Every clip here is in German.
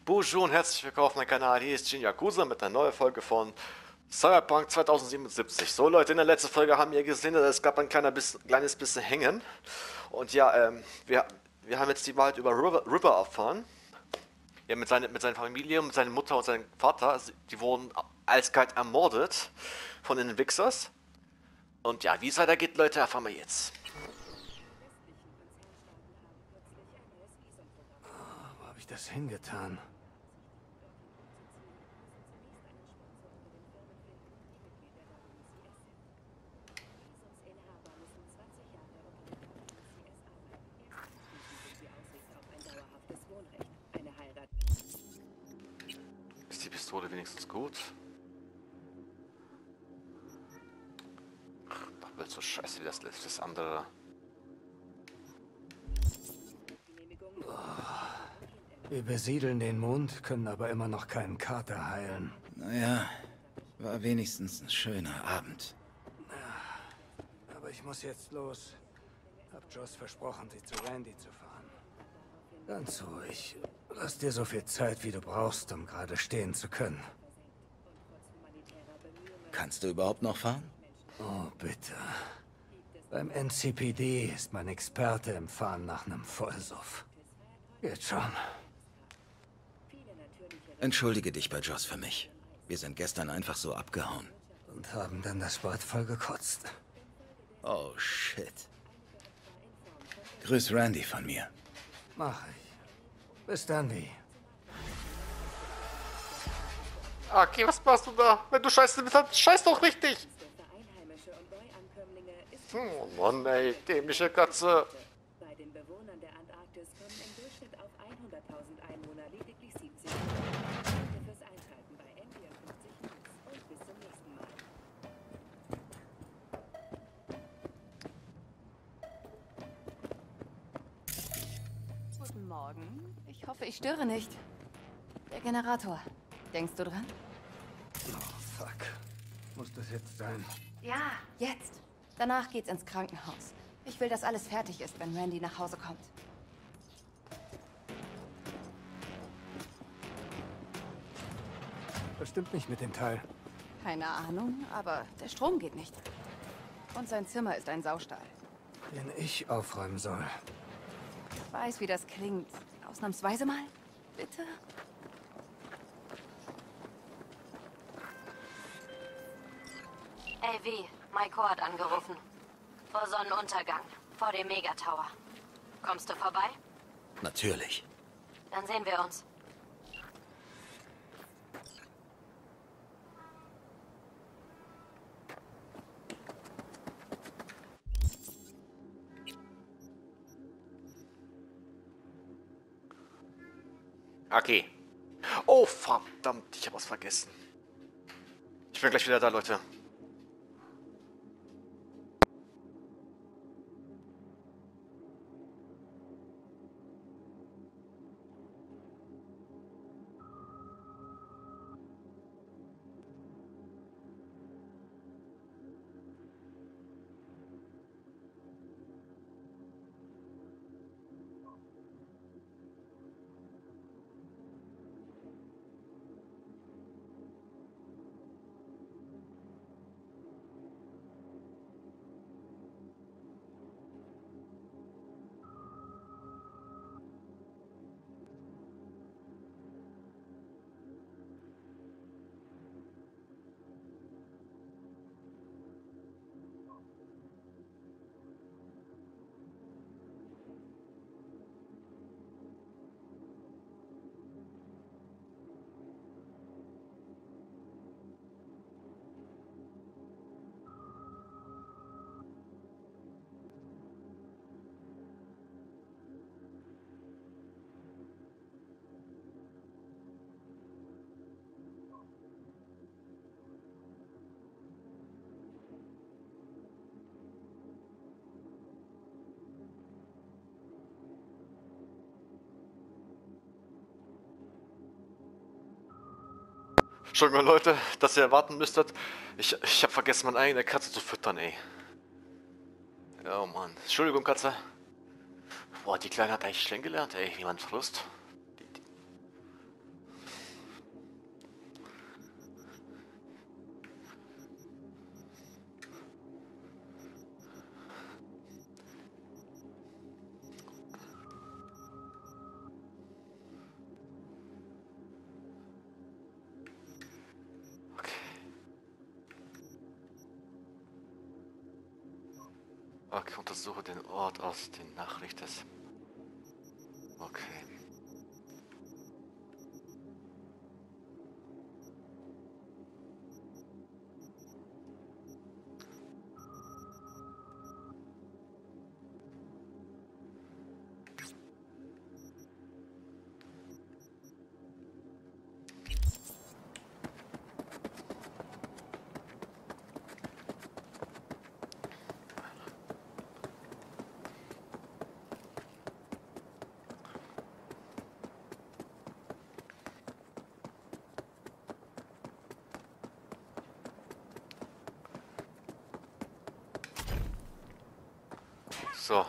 Bonjour und herzlich willkommen auf meinem Kanal. Hier ist Jin Yakuza mit einer neuen Folge von Cyberpunk 2077. So Leute, in der letzten Folge haben wir gesehen, dass es gab ein kleines bisschen Hängen. Und ja, wir haben jetzt die Wahrheit über River erfahren. Ja, mit seiner Familie, mit seiner Mutter und seinem Vater. Die wurden eiskalt ermordet von den Wixers. Und ja, wie es weitergeht, Leute, erfahren wir jetzt. Wo habe ich das hingetan? Ist die Pistole wenigstens gut? Doch will so scheiße wie das andere. Wir besiedeln den Mond, können aber immer noch keinen Kater heilen. Naja, war wenigstens ein schöner Abend. Aber ich muss jetzt los. Hab Joss versprochen, sie zu Randy zu fahren. Ganz ruhig. Lass dir so viel Zeit, wie du brauchst, um gerade stehen zu können. Kannst du überhaupt noch fahren? Oh, bitte. Beim NCPD ist mein Experte im Fahren nach einem Vollsuff. Geht schon. Entschuldige dich bei Joss für mich. Wir sind gestern einfach so abgehauen. Und haben dann das Bad voll gekotzt. Oh, shit. Grüß Randy von mir. Mach ich. Bis dann, wie. Okay, was machst du da? Wenn du scheiße bist, dann scheiß doch richtig! Oh Mann, ey, dämliche Katze. Bei den Bewohnern der Antarktis kommen im Durchschnitt auf 100.000 Einwohner lediglich 70 Danke fürs Einschalten bei N54 News und bis zum nächsten Mal. Guten Morgen. Ich hoffe, ich störe nicht. Der Generator. Denkst du dran? Oh, fuck. Muss das jetzt sein? Ja, jetzt. Danach geht's ins Krankenhaus. Ich will, dass alles fertig ist, wenn Randy nach Hause kommt. Das stimmt nicht mit dem Teil. Keine Ahnung, aber der Strom geht nicht. Und sein Zimmer ist ein Saustall. Den ich aufräumen soll. Ich weiß, wie das klingt. Ausnahmsweise mal? Bitte? AV, Maiko hat angerufen. Vor Sonnenuntergang, vor dem Megatower. Kommst du vorbei? Natürlich. Dann sehen wir uns. Okay. Oh, verdammt, ich habe was vergessen. Ich bin gleich wieder da, Leute. Entschuldigung, Leute, dass ihr warten müsstet. Ich habe vergessen, meine eigene Katze zu füttern, ey. Oh Mann. Entschuldigung, Katze. Boah, die Kleine hat eigentlich schön gelernt, ey, wie man frisst. Auftrag. Untersuche den Ort aus den Nachrichten. Okay. So.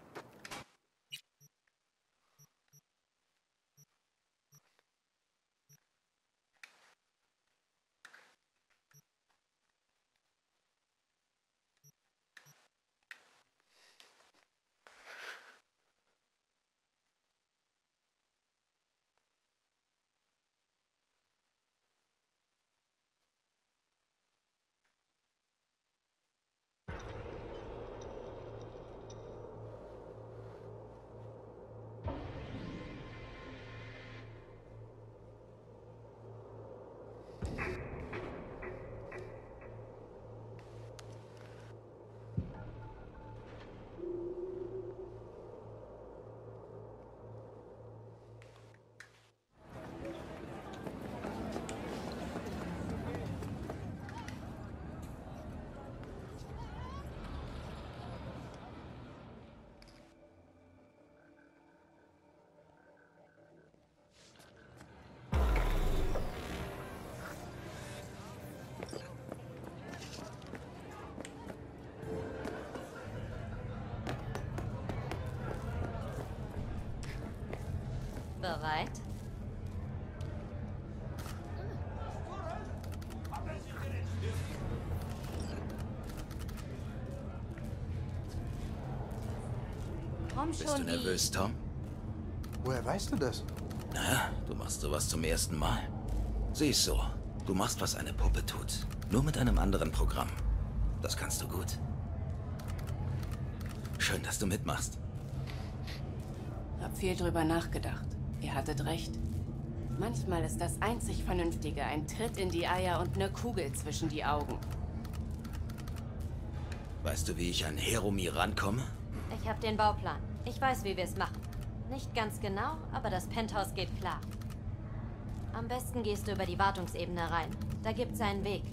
Bereit? Komm Bist schon, du nervös, Tom? Woher weißt du das? Naja, du machst sowas zum ersten Mal. Siehst so, du machst, was eine Puppe tut. Nur mit einem anderen Programm. Das kannst du gut. Schön, dass du mitmachst. Hab viel drüber nachgedacht. Ihr hattet recht. Manchmal ist das einzig Vernünftige ein Tritt in die Eier und eine Kugel zwischen die Augen. Weißt du, wie ich an Hiromi rankomme? Ich habe den Bauplan. Ich weiß, wie wir es machen. Nicht ganz genau, aber das Penthouse geht klar. Am besten gehst du über die Wartungsebene rein. Da gibt's einen Weg.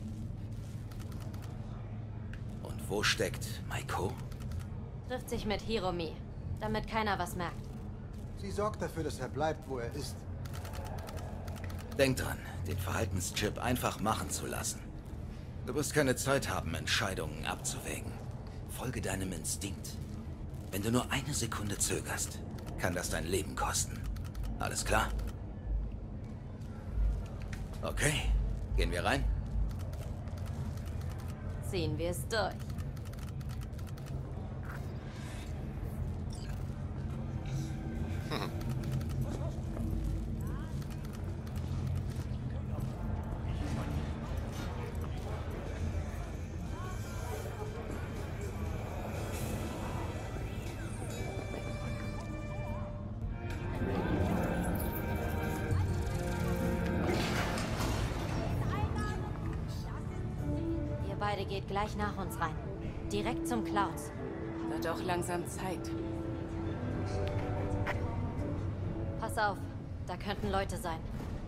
Und wo steckt Maiko? Trifft sich mit Hiromi, damit keiner was merkt. Sie sorgt dafür, dass er bleibt, wo er ist. Denk dran, den Verhaltenschip einfach machen zu lassen. Du wirst keine Zeit haben, Entscheidungen abzuwägen. Folge deinem Instinkt. Wenn du nur eine Sekunde zögerst, kann das dein Leben kosten. Alles klar? Okay, gehen wir rein? Ziehen wir es durch. Ihr beide geht gleich nach uns rein. Direkt zum Clouds. Wird auch langsam Zeit. Pass auf, da könnten Leute sein.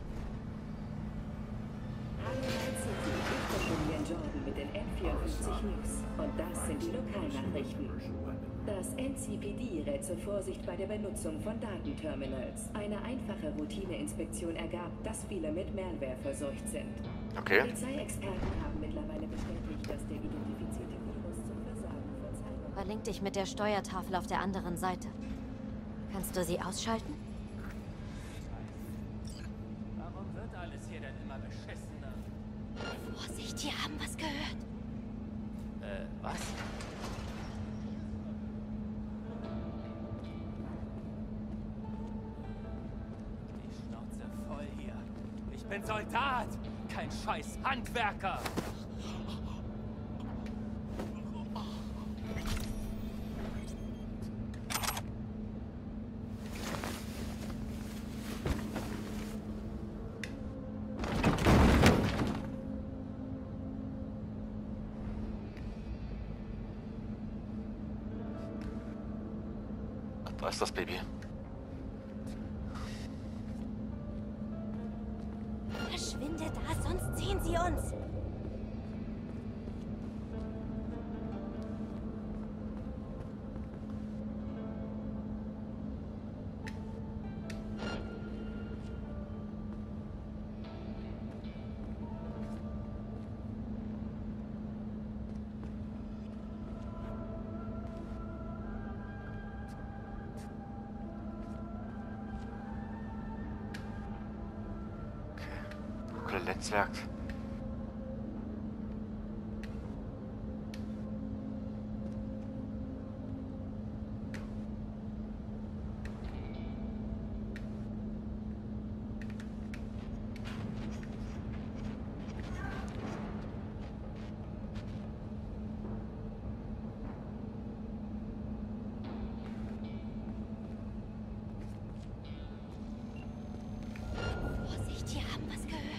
Hallo Night City, ich bin Julian Jordan mit den N54 News. Und das sind die Lokalnachrichten. Das NCPD rät zur Vorsicht bei der Benutzung von Datenterminals. Eine einfache Routineinspektion ergab, dass viele mit Malware verseucht sind. Okay. Polizeiexperten haben mittlerweile bestätigt, dass der identifizierte Virus zum Versagen von Cyber... Verlink dich mit der Steuertafel auf der anderen Seite. Kannst du sie ausschalten? Warum wird alles hier denn immer beschissener? Vorsicht, wir haben was gehört. Was? Die Schnauze voll hier. Ich bin Soldat, kein scheiß Handwerker. ist das Baby. Verschwinde da, sonst sehen sie uns. Netzwerk. Vorsicht, wir haben was gehört.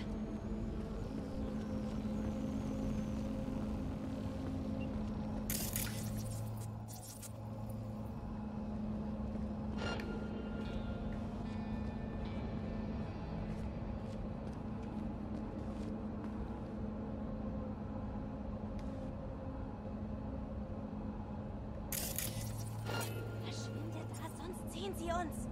Verschwinde da, sonst sehen sie uns.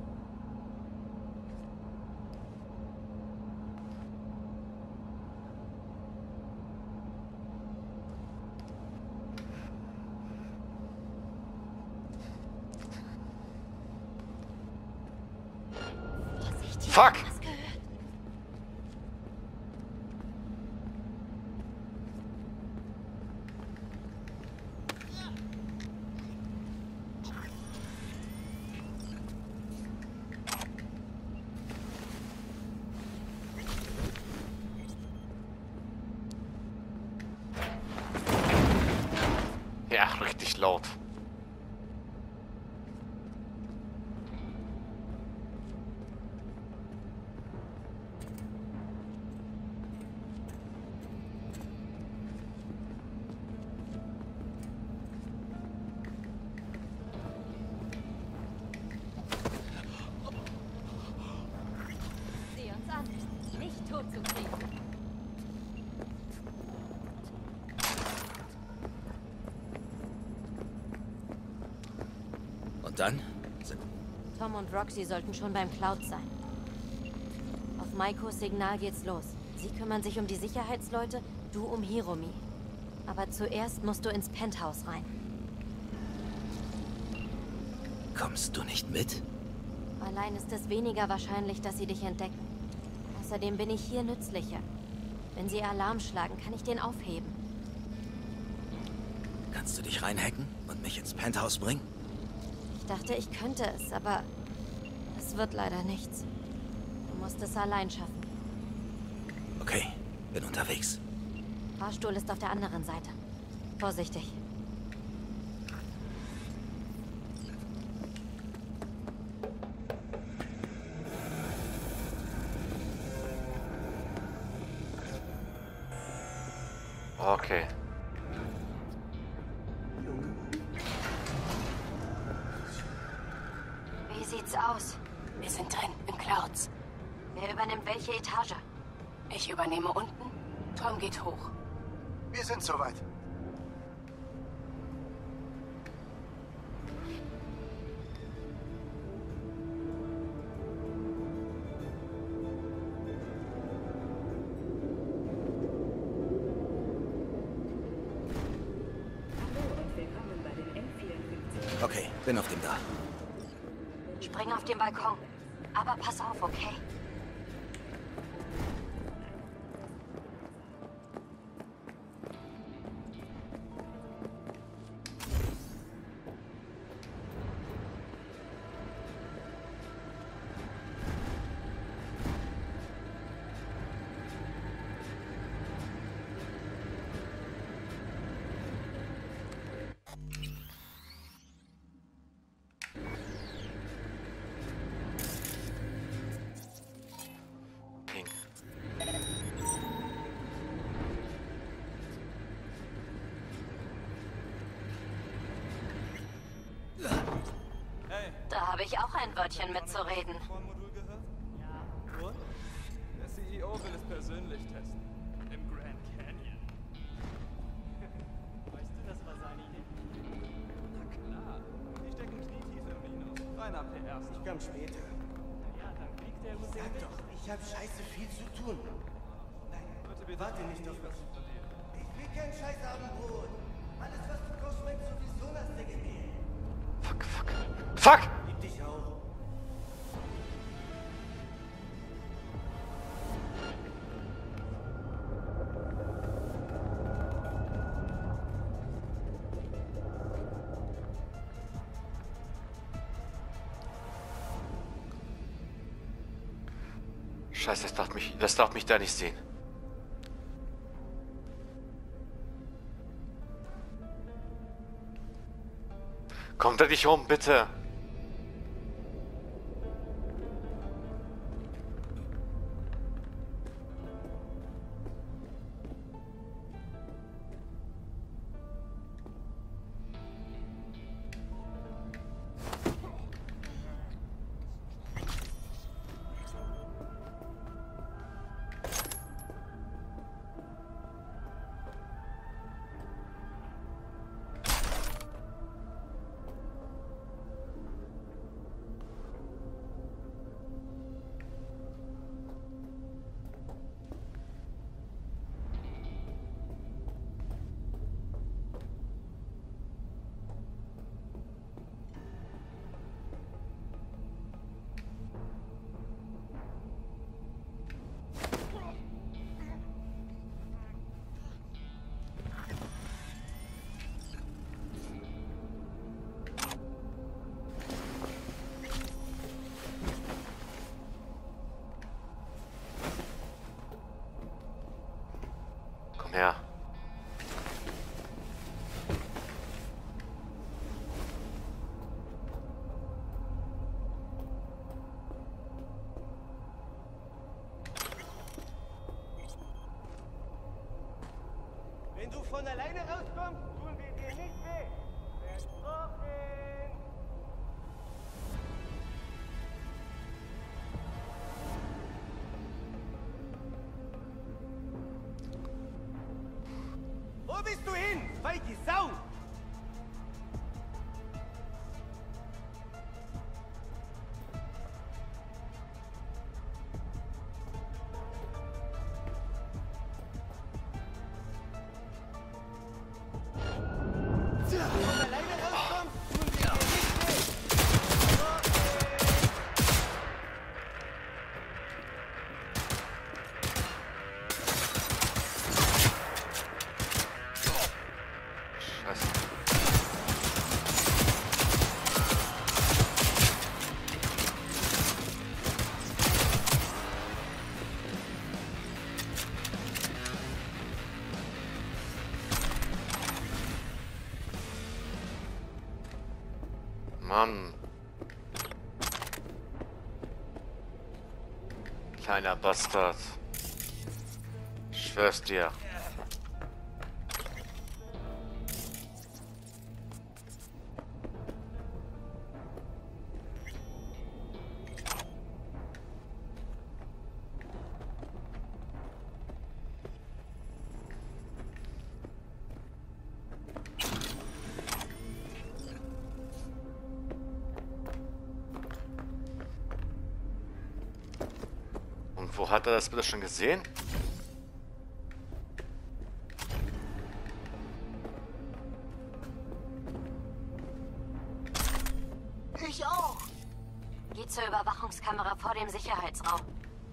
Vorsicht, wir Fuck! haben was gehört. Ja, richtig laut. Sieh uns an, nicht tot zu kriegen. Und dann? Tom und Roxy sollten schon beim Cloud sein. Auf Maikos Signal geht's los. Sie kümmern sich um die Sicherheitsleute, du um Hiromi. Aber zuerst musst du ins Penthouse rein. Kommst du nicht mit? Allein ist es weniger wahrscheinlich, dass sie dich entdecken. Außerdem bin ich hier nützlicher. Wenn sie Alarm schlagen, kann ich den aufheben. Kannst du dich reinhacken und mich ins Penthouse bringen? Ich dachte, ich könnte es, aber es wird leider nichts. Du musst es allein schaffen. Okay, bin unterwegs. Fahrstuhl ist auf der anderen Seite. Vorsichtig. Okay. Wie sieht's aus? Wir sind drin, im Clouds. Wer übernimmt welche Etage? Ich übernehme unten, Tom geht hoch. Wir sind soweit. Hallo und willkommen bei den M54. Okay, bin auf dem da. Spring auf den Balkon. Aber pass auf, okay? auch ein Wörtchen mitzureden. Ja, und? Der CEO will es persönlich testen. Im Grand Canyon. Weißt du, das war seine Idee? Na klar. Die stecken knietief im Minus. Reiner PR. Ich komm später. Ja, dann kriegt der gut Sag doch, ich hab scheiße viel zu tun. Nein, warte nicht auf mich. Ich will kein scheiß Abendbrot. Alles, was du kochst, schmeckt sowieso nach der Gemähl. Fuck, fuck. Fuck! Lieb dich auch. Scheiße, das darf mich da nicht sehen. Komm da nicht rum, bitte. Komm her. Wenn du von alleine rauskommst, tun wir dir nicht weh. Versprochen. Wo bist du hin, feige Sau? Mann. Kleiner Bastard. Ich schwör's dir. Und wo hat er das bitte schon gesehen? Ich auch. Geh zur Überwachungskamera vor dem Sicherheitsraum.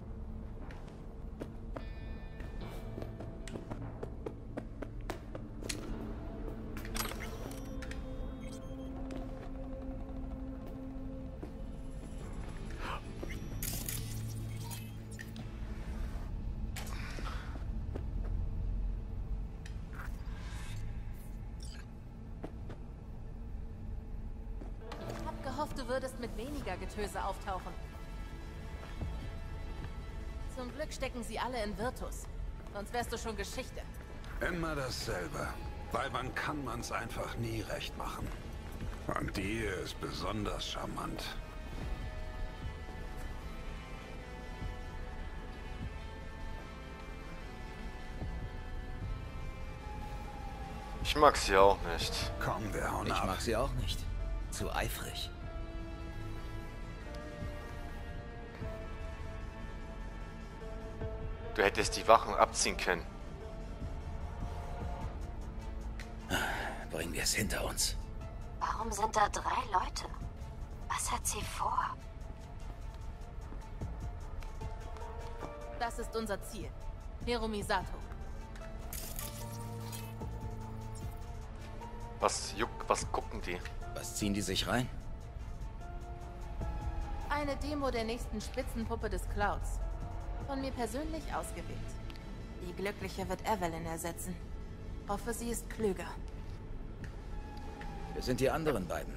Gehofft, du würdest mit weniger Getöse auftauchen. Zum Glück stecken sie alle in Virtus. Sonst wärst du schon Geschichte. Immer dasselbe. Weibern kann man's einfach nie recht machen. Und die hier ist besonders charmant. Ich mag sie auch nicht. Komm, wir hauen ab. Ich mag sie auch nicht. Zu eifrig. Du hättest die Wachen abziehen können. Bringen wir es hinter uns. Warum sind da 3 Leute? Was hat sie vor? Das ist unser Ziel. Hiromi Sato. Was gucken die? Was ziehen die sich rein? Eine Demo der nächsten Spitzenpuppe des Clouds. Von mir persönlich ausgewählt. Die Glückliche wird Evelyn ersetzen. Hoffe, sie ist klüger. Wir sind die anderen beiden.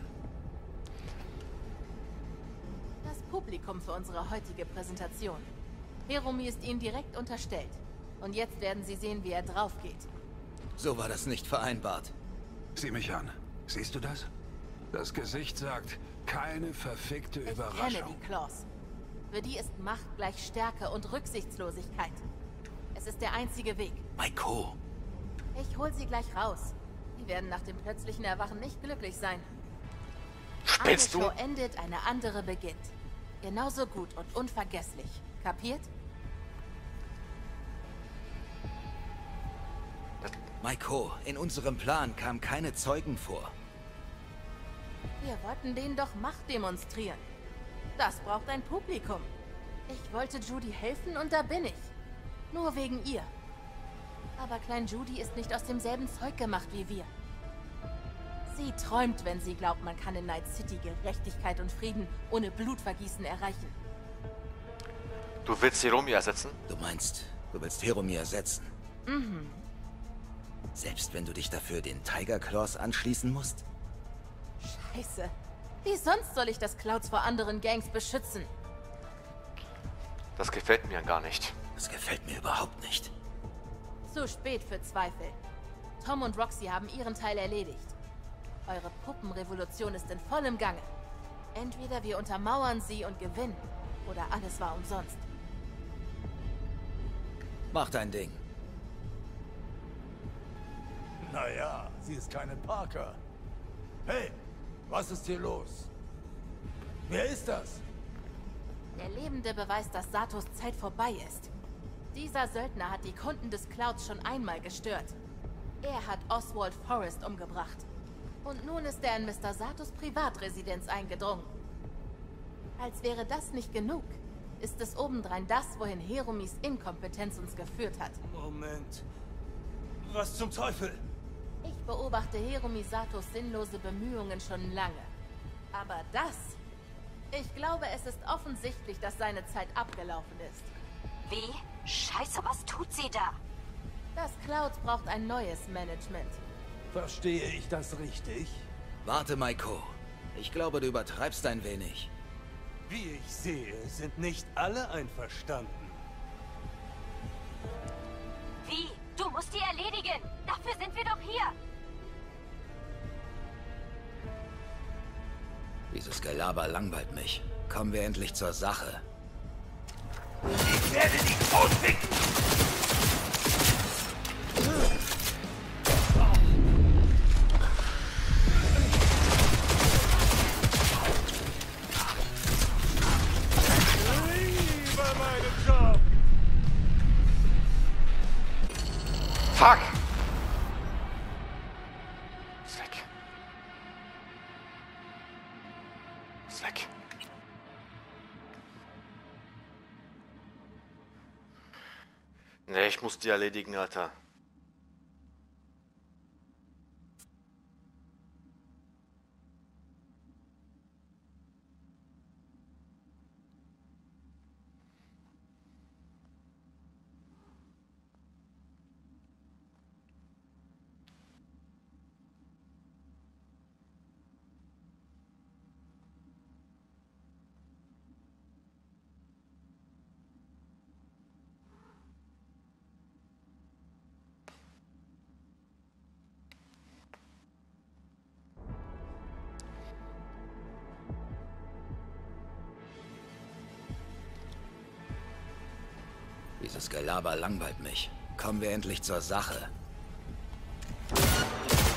Das Publikum für unsere heutige Präsentation. Hiromi ist ihnen direkt unterstellt. Und jetzt werden sie sehen, wie er drauf geht. So war das nicht vereinbart. Sieh mich an. Siehst du das? Das Gesicht sagt, keine verfickte Ich kenne Überraschung. die Claws. Für die ist Macht gleich Stärke und Rücksichtslosigkeit. Es ist der einzige Weg. Maiko. Ich hol sie gleich raus. Die werden nach dem plötzlichen Erwachen nicht glücklich sein. Spinnst Eine du? Show endet, eine andere beginnt. Genauso gut und unvergesslich. Kapiert? Maiko, in unserem Plan kamen keine Zeugen vor. Wir wollten denen doch Macht demonstrieren. Das braucht ein Publikum. Ich wollte Judy helfen und da bin ich. Nur wegen ihr. Aber Klein Judy ist nicht aus demselben Zeug gemacht wie wir. Sie träumt, wenn sie glaubt, man kann in Night City Gerechtigkeit und Frieden ohne Blutvergießen erreichen. Du willst Hiromi ersetzen? Du meinst, du willst Hiromi ersetzen? Mhm. Selbst wenn du dich dafür den Tiger Claws anschließen musst? Scheiße. Wie sonst soll ich das Clouds vor anderen Gangs beschützen? Das gefällt mir gar nicht. Das gefällt mir überhaupt nicht. Zu spät für Zweifel. Tom und Roxy haben ihren Teil erledigt. Eure Puppenrevolution ist in vollem Gange. Entweder wir untermauern sie und gewinnen, oder alles war umsonst. Mach dein Ding. Naja, sie ist keine Parker. Hey, was ist hier los? Wer ist das? Der lebende Beweis, dass Satos Zeit vorbei ist. Dieser Söldner hat die Kunden des Clouds schon einmal gestört. Er hat Oswald Forrest umgebracht. Und nun ist er in Mr. Satos Privatresidenz eingedrungen. Als wäre das nicht genug, ist es obendrein das, wohin Hiromis Inkompetenz uns geführt hat. Moment. Was zum Teufel? Ich beobachte Hiromi Satos sinnlose Bemühungen schon lange. Aber das... Ich glaube, es ist offensichtlich, dass seine Zeit abgelaufen ist. Wie? Scheiße, was tut sie da? Das Clouds braucht ein neues Management. Verstehe ich das richtig? Warte, Maiko. Ich glaube, du übertreibst ein wenig. Wie ich sehe, sind nicht alle einverstanden. Wie? Du musst die erledigen. Dafür sind wir doch hier. Dieses Gelaber langweilt mich. Kommen wir endlich zur Sache. Ich werde dich ausficken! Liebe meinen Job! Fuck! Ist weg. Ist weg. Nee, ich muss die erledigen, Alter. Dieses Gelaber langweilt mich. Kommen wir endlich zur Sache.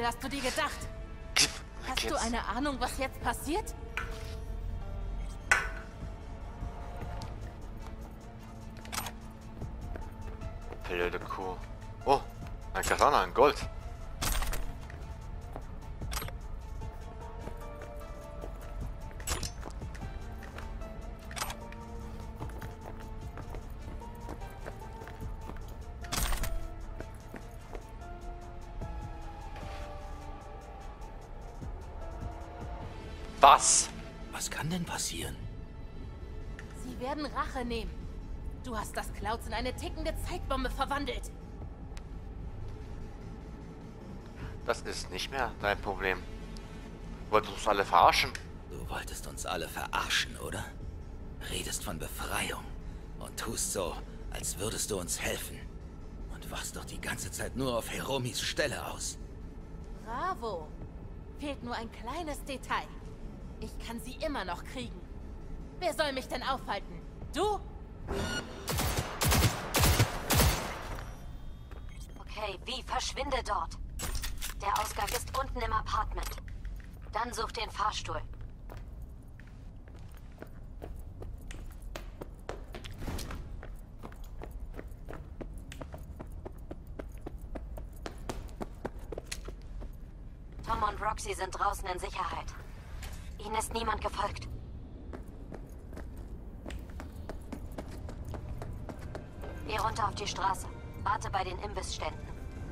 Viel hast du dir gedacht? Hast du eine Ahnung, was jetzt passiert? Blöde Kuh. Oh, ein Katana, ein Gold. Was? Was kann denn passieren? Sie werden Rache nehmen. Du hast das Clouds in eine tickende Zeitbombe verwandelt. Das ist nicht mehr dein Problem. Wolltest du uns alle verarschen? Du wolltest uns alle verarschen, oder? Redest von Befreiung und tust so, als würdest du uns helfen. Und wachst doch die ganze Zeit nur auf Hiromis Stelle aus. Bravo. Fehlt nur ein kleines Detail. Ich kann sie immer noch kriegen. Wer soll mich denn aufhalten? Du? Okay, wie verschwinde dort? Der Ausgang ist unten im Apartment. Dann such den Fahrstuhl. Tom und Roxy sind draußen in Sicherheit. Ihnen ist niemand gefolgt. Geh runter auf die Straße. Warte bei den Imbissständen.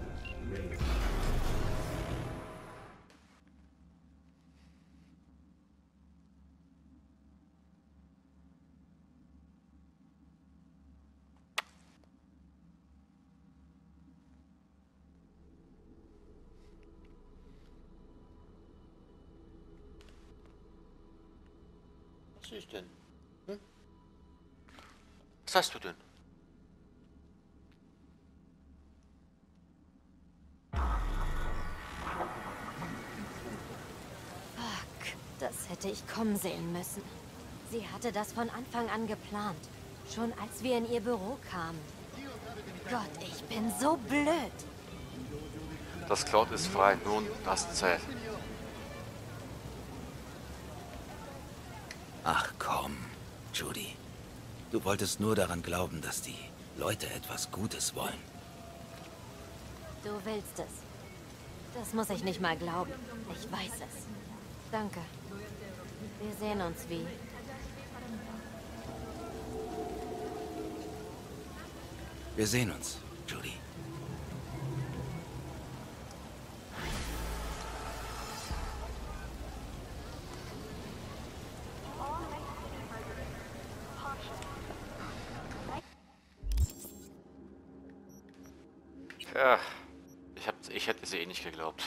Was ist denn? Hm? Was hast du denn? Fuck, das hätte ich kommen sehen müssen. Sie hatte das von Anfang an geplant. Schon als wir in ihr Büro kamen. Gott, ich bin so blöd. Das Cloud ist frei, nun das zählt. Ach komm, Judy. Du wolltest nur daran glauben, dass die Leute etwas Gutes wollen. Du willst es. Das muss ich nicht mal glauben. Ich weiß es. Danke. Wir sehen uns wie. Wir sehen uns, Judy. Ja, ich hätte sie eh nicht geglaubt.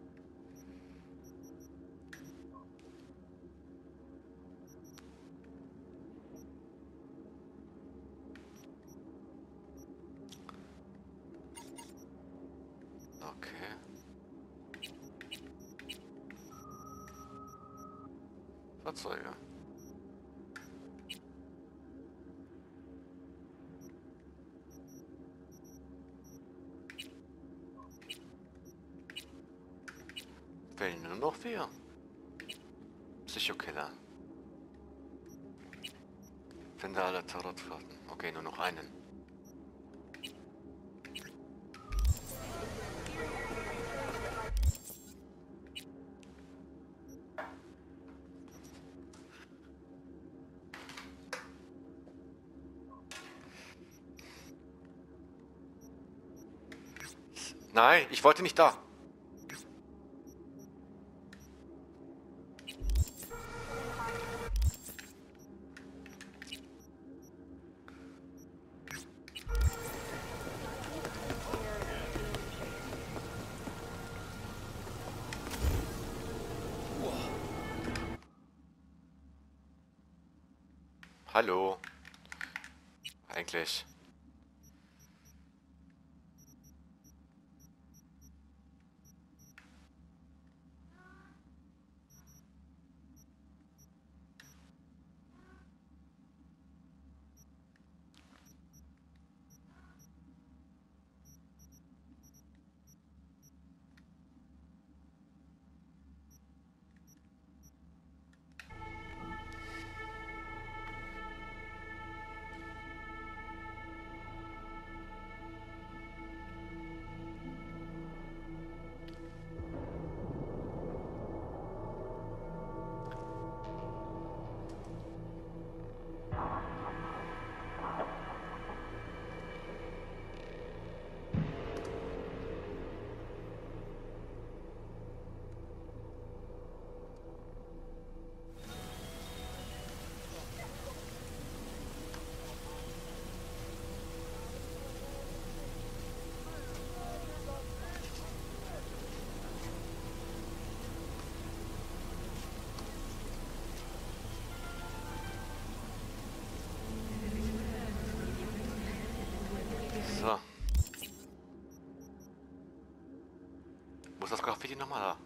Okay. Fahrzeuge. Fehlen nur noch 4. Psychokiller. Finde alle Tarotkarten. Okay, nur noch einen. Nein, ich wollte nicht da. Hallo. Eigentlich. So. Wo ist das Graffiti nochmal da?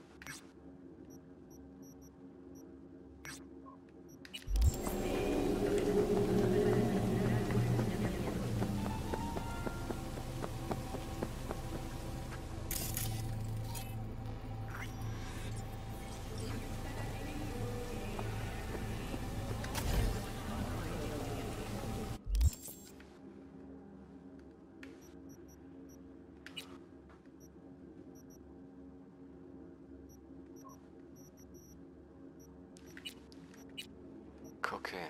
Okay.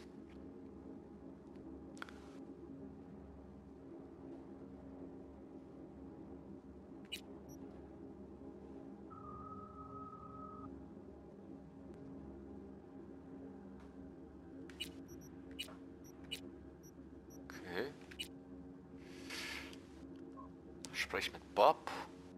Okay. Sprich mit Bob.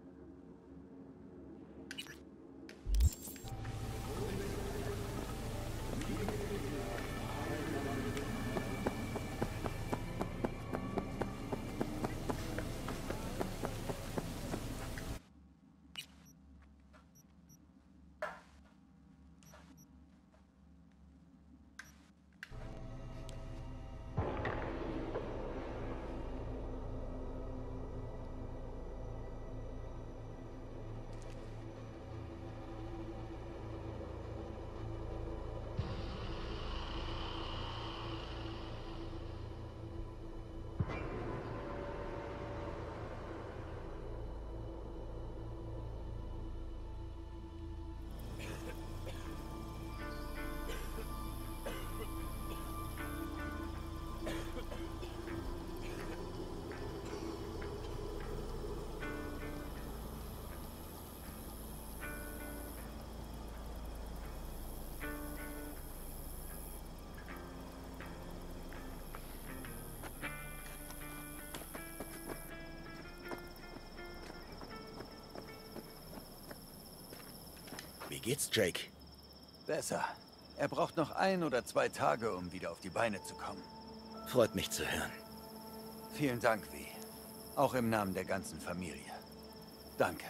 Wie geht's, Jake? Besser. Er braucht noch 1 oder 2 Tage, um wieder auf die Beine zu kommen. Freut mich zu hören. Vielen Dank, Vi. Auch im Namen der ganzen Familie. Danke.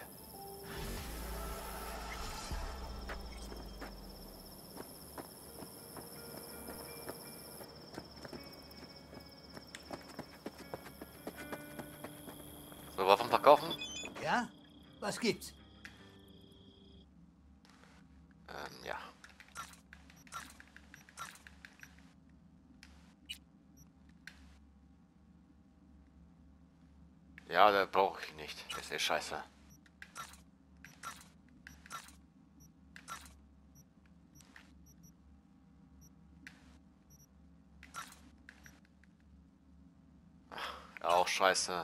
So, Waffen verkaufen? Ja? Was gibt's? Ja. Ja, der brauche ich nicht. Das ist eh scheiße. Auch scheiße.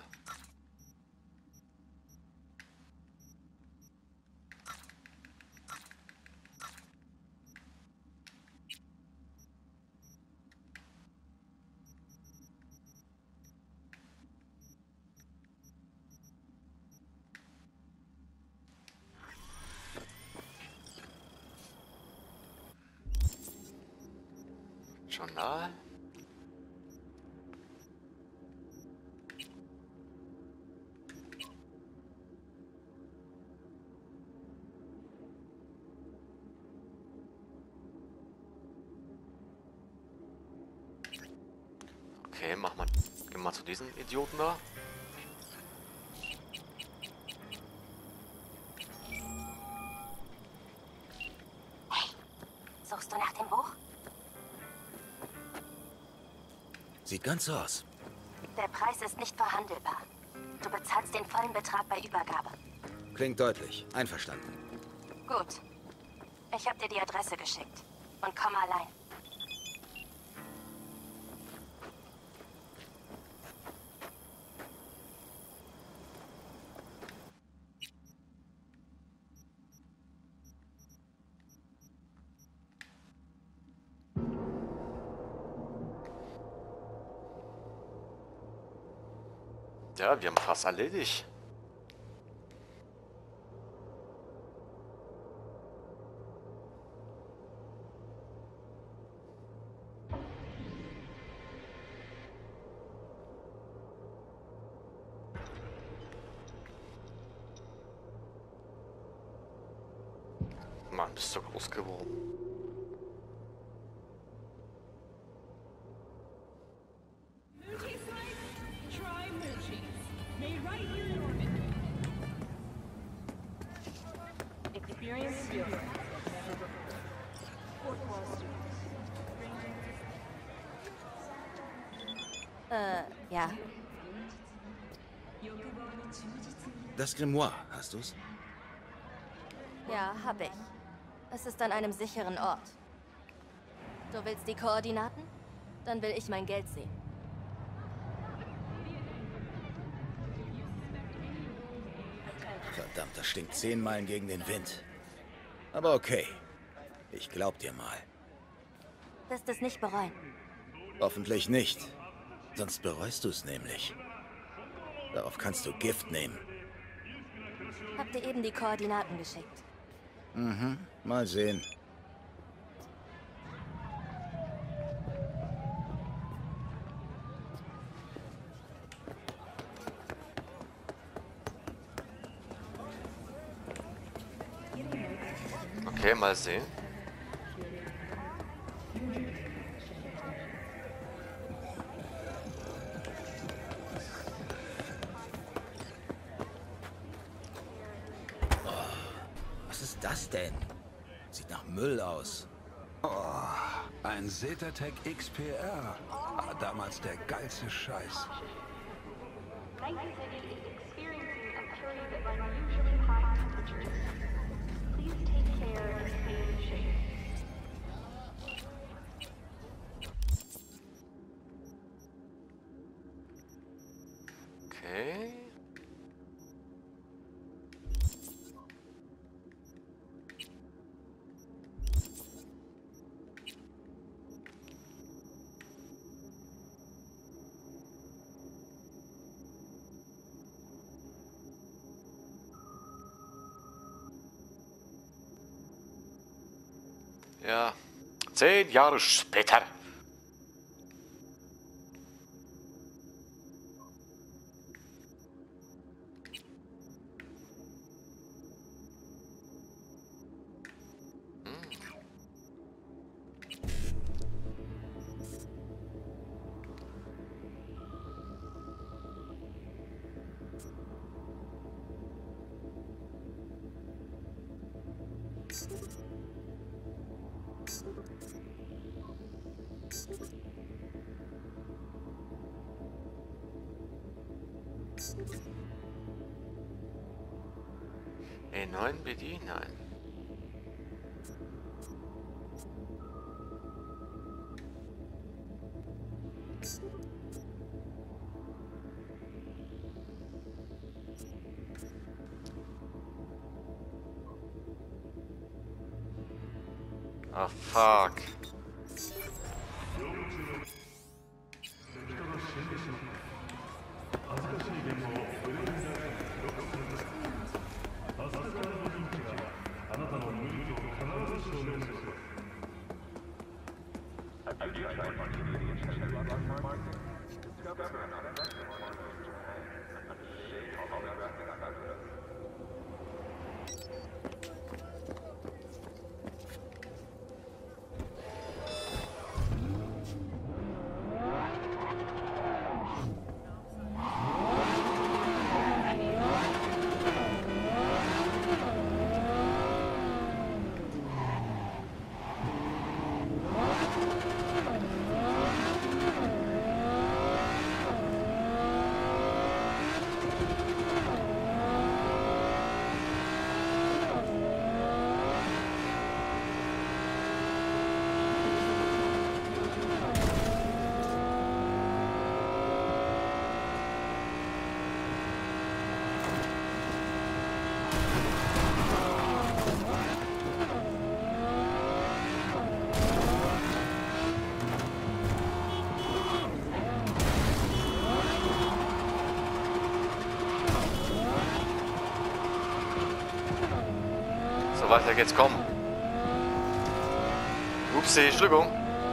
Journal. Okay, mach mal. Geh mal zu diesen Idioten da. Suchst du nach dem Buch? Sieht ganz so aus. Der Preis ist nicht verhandelbar. Du bezahlst den vollen Betrag bei Übergabe. Klingt deutlich. Einverstanden. Gut. Ich habe dir die Adresse geschickt. Und komm allein. Ja, wir haben fast erledigt. Mann, bist du groß geworden. Ja. Das Grimoire, hast du's? Ja, hab ich. Es ist an einem sicheren Ort. Du willst die Koordinaten? Dann will ich mein Geld sehen. Verdammt, das stinkt 10 Meilen gegen den Wind. Aber okay. Ich glaub dir mal. Wirst es nicht bereuen. Hoffentlich nicht. Sonst bereust du es nämlich. Darauf kannst du Gift nehmen. Hab dir eben die Koordinaten geschickt. Mhm, mal sehen. Okay, mal sehen. Was ist das denn? Sieht nach Müll aus. Oh, ein Zetatec XPR. Damals der geilste Scheiß. Okay. Ja, 10 Jahre später. E9 BD? Nein. Ah, fuck. So, weiter geht's, komm. Upsi, Entschuldigung.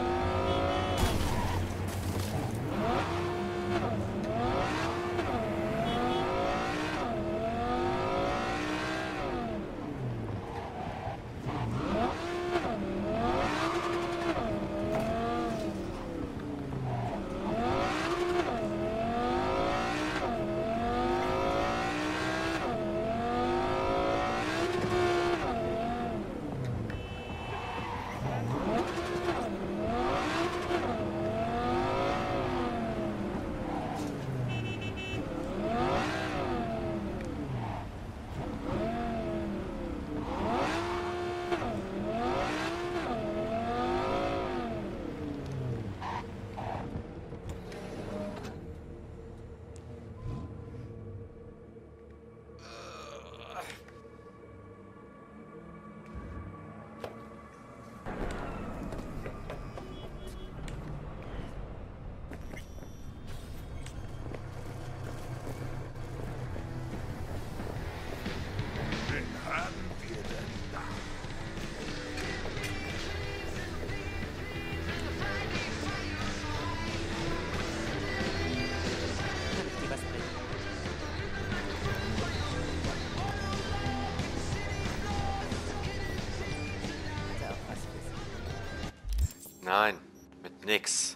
Nein, mit nix.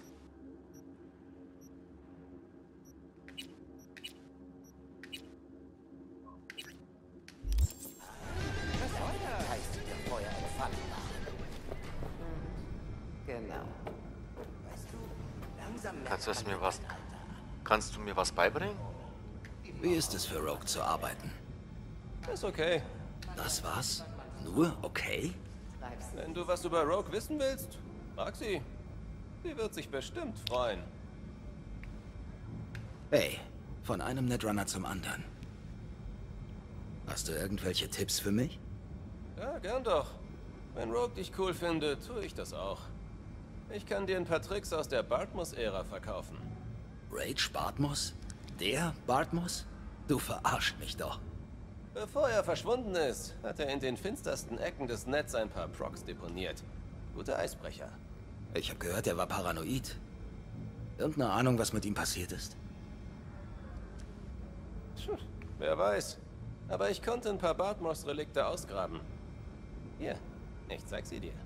Genau. Kannst du mir was beibringen? Wie ist es für Rogue zu arbeiten? Ist okay. Das war's? Nur okay? Wenn du was über Rogue wissen willst, frag sie. Sie wird sich bestimmt freuen. Hey, von einem Netrunner zum anderen. Hast du irgendwelche Tipps für mich? Ja, gern doch. Wenn Rogue dich cool findet, tue ich das auch. Ich kann dir ein paar Tricks aus der Bartmus-Ära verkaufen. Rage Bartmus? Der Bartmus? Du verarscht mich doch. Bevor er verschwunden ist, hat er in den finstersten Ecken des Netz ein paar Procs deponiert. Gute Eisbrecher. Ich habe gehört, er war paranoid. Irgendeine Ahnung, was mit ihm passiert ist? Wer weiß. Aber ich konnte ein paar Bartmoss-Relikte ausgraben. Hier, ich zeig sie dir.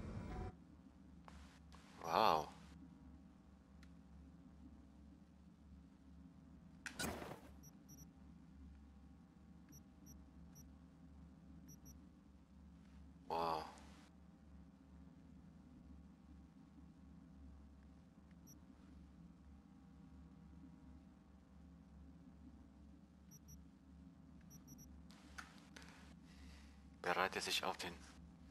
Wow. Wow. Bereite sich auf den...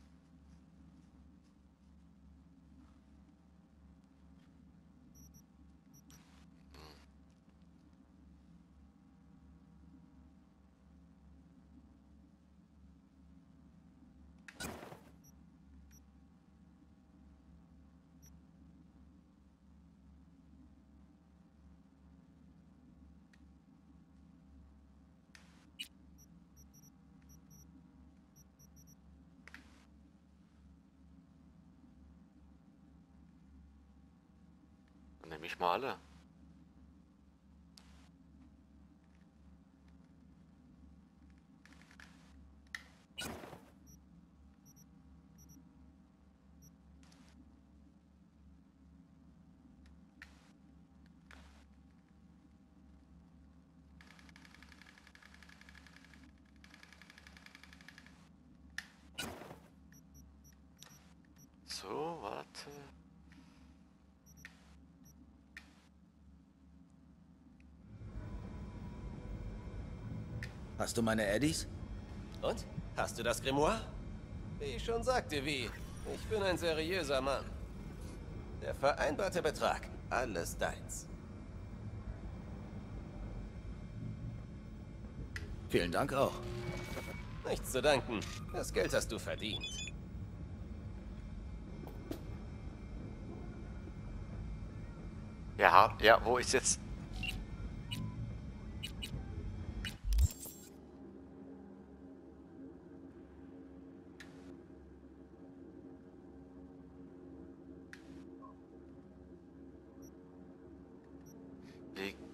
Nehme ich mal alle. So, warte. Hast du meine Eddies? Und? Hast du das Grimoire? Wie ich schon sagte, wie. Ich bin ein seriöser Mann. Der vereinbarte Betrag. Alles deins. Vielen Dank auch. Nichts zu danken. Das Geld hast du verdient. Ja, ja, wo ist jetzt...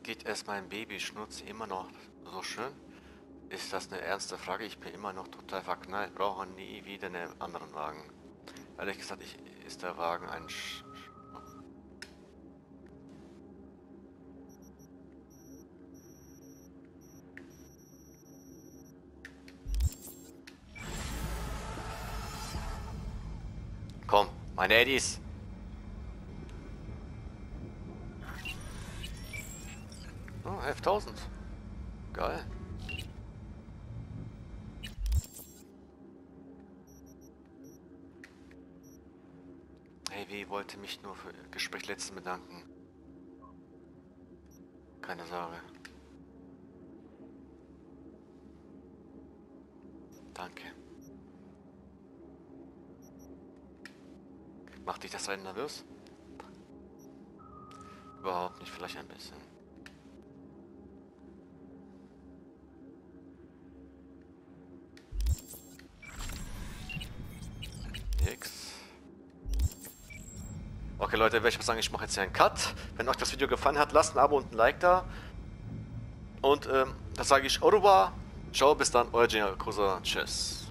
Geht es meinem Babyschnutz immer noch so schön? Ist das eine ernste Frage? Ich bin immer noch total verknallt. Brauche nie wieder einen anderen Wagen. Ehrlich gesagt, ist der Wagen ein Komm, meine Eddies. Oh, 11.000. Geil. Hey, wie wollte mich nur für Gespräch letzten bedanken. Keine Sorge. Danke. Macht dich das Rennen nervös? Überhaupt nicht, vielleicht ein bisschen. Nix. Okay Leute, werde ich mal sagen, ich mache jetzt hier einen Cut. Wenn euch das Video gefallen hat, lasst ein Abo und ein Like da. Und das sage ich au revoir. Ciao, bis dann, euer Jin Yakuza. Tschüss.